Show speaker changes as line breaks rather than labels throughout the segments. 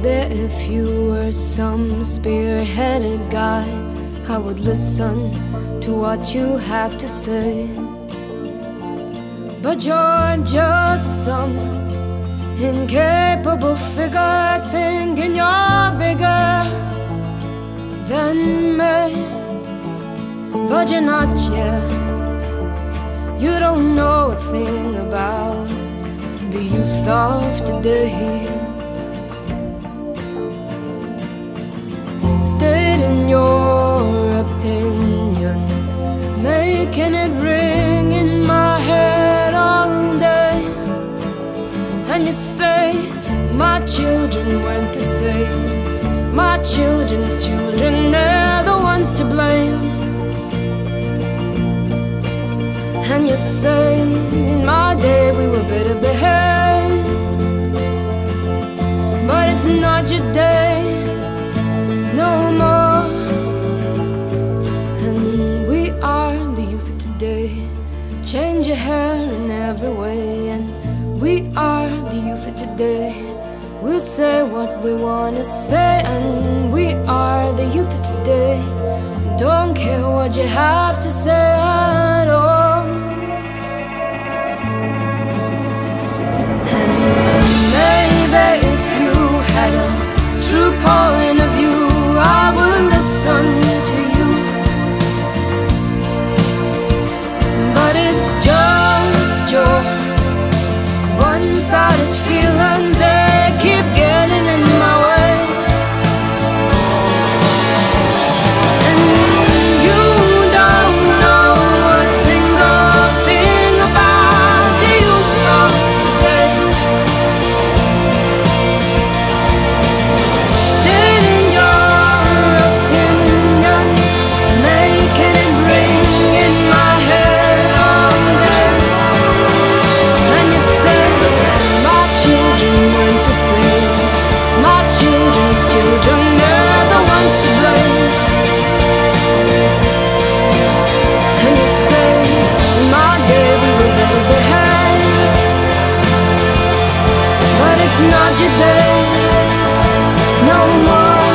Maybe if you were some spearheaded guy, I would listen to what you have to say. But you're just some incapable figure, thinking you're bigger than me. But you're not yet. You don't know a thing about the youth of today. Stating your opinion, making it ring in my head all day. And you say my children weren't the same, my children's children, they're the ones to blame. And you say in my day we were better behaved, but it's not your day no more. And we are the youth of today. Change your hair in every way. And we are the youth of today. We'll say what we wanna say. And we are the youth of today. Don't care what you have to say at all. And maybe if you had a true point of view, I would listen to you. But it's just your one-sided feelings, they keep getting in my way. And you don't know a single thing about the youth of today. Stating your opinion, making it ring in my head all day. And you say my children weren't the same, my children's children, they're the ones to blame. And you say in my day we were better behaved, but it's not your day no more.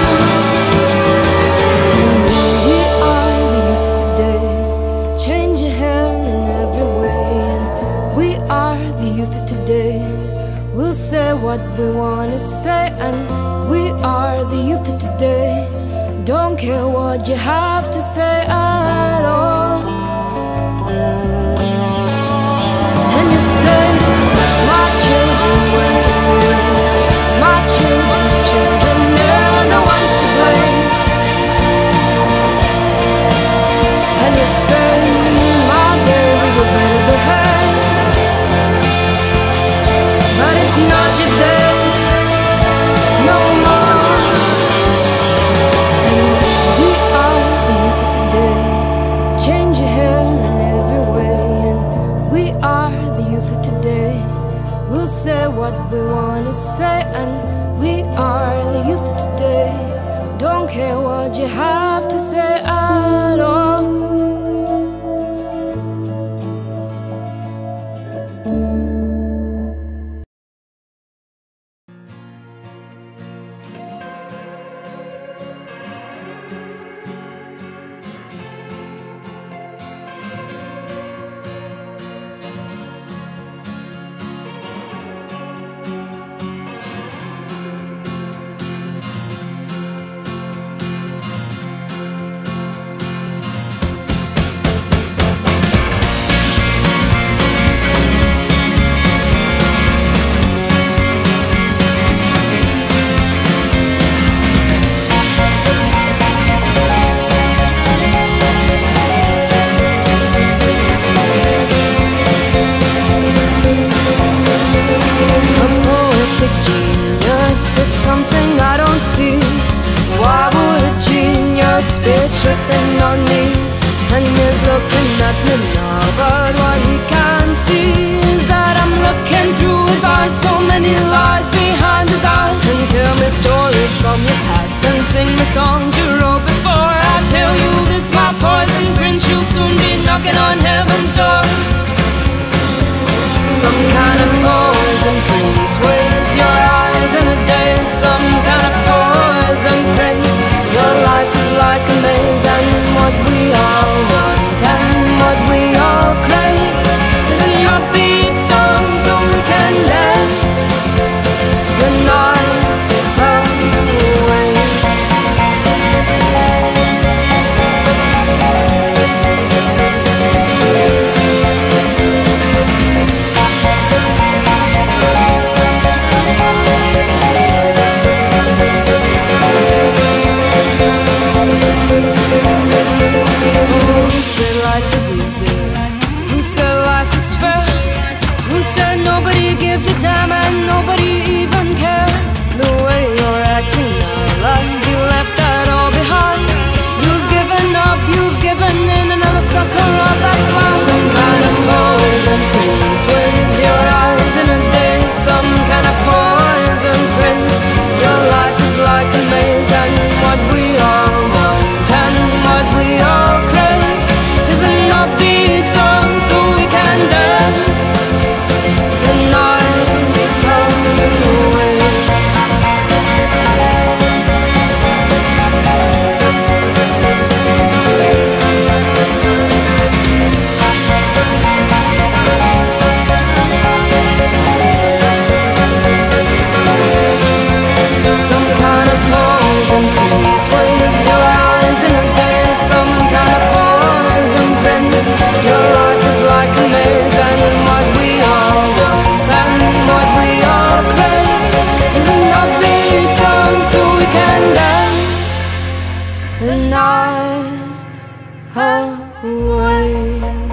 And we are the youth of today. Change your hair in every way. And we are the youth of today. We'll say what we wanna say. And we are the youth of today. Don't care what you have to say at all. And you say my children weren't the same, my children's children, they're the ones to blame. And you say my day we were better behaved, but it's not your day no more. And we are the youth of today. Change your hair in every way. And we are the youth of today. We'll say what we wanna say. And we are the youth of today. Don't care what you have to say at all. It's something I don't see. Why would a genius be tripping on me? And he's looking at me now, but what he can't see is that I'm looking through his eyes. So many lies behind his eyes. And tell me stories from your past and sing me songs you wrote before. I tell you this, my poison prince, you'll soon be knocking on heaven's door. Some kind of poison prince with your eyes in a day. Some kind of feeling what we all want and what we all crave is an upbeat song so we can dance the night away.